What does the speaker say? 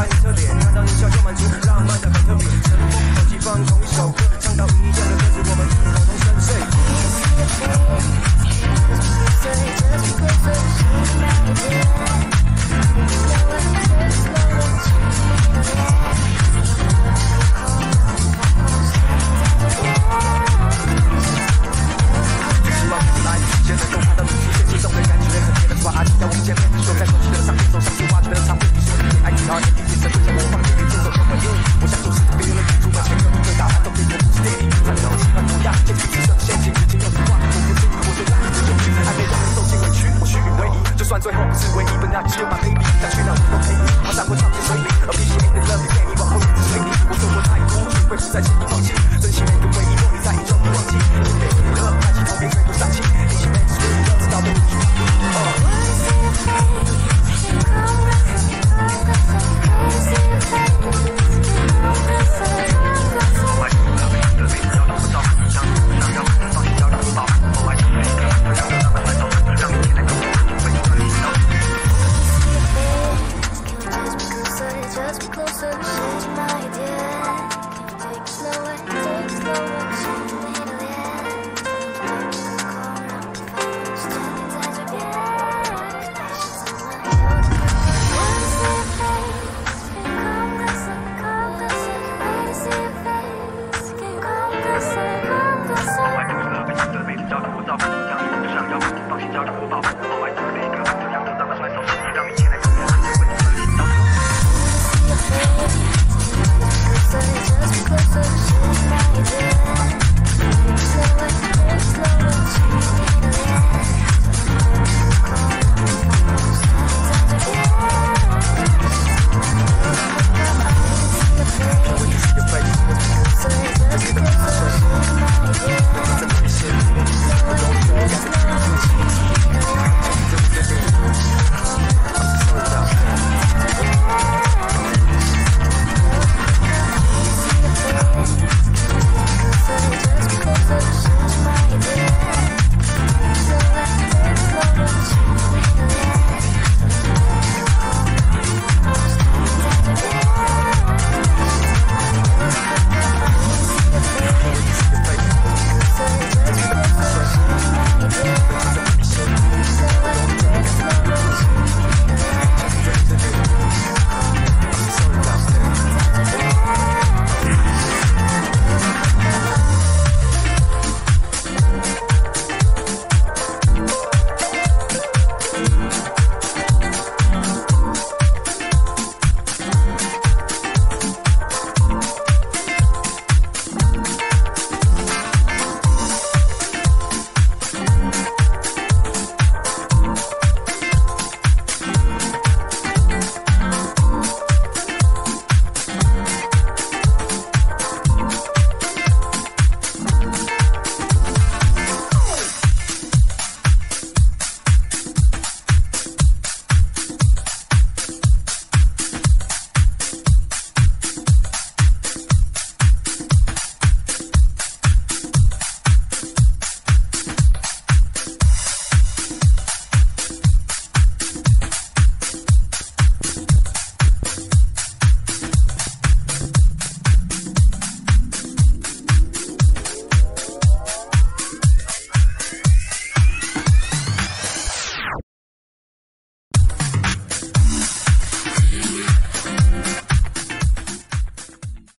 拍你侧脸，看到你笑就满足，浪漫的很特别。乘风耳机放同一首歌，唱到一样的歌词，我们异口同声 say。现在都看到你出现，心动的感觉很甜的抓，阿弟要我们见面，坐在手机的上面，手上是挖掘的唱片，你说你爱你好，眼神对着我放电影，动手和朋友，我想做事别人出门前有你最大喊都给我不是电影，看到喜欢模样，坚持紫色的陷阱，已经有你画，我不信我就让你有你，暧昧让人受尽委屈，我虚与委蛇，就算最后不是唯一，本来只有把 baby， 想去哪我都陪你，马上会唱进水里，而比起 ain't the love you 给你往后一直随你，我说过太孤独，会不再轻易放弃，珍惜每个回忆，若你在意就不忘记，给你的爱情头别追不上气。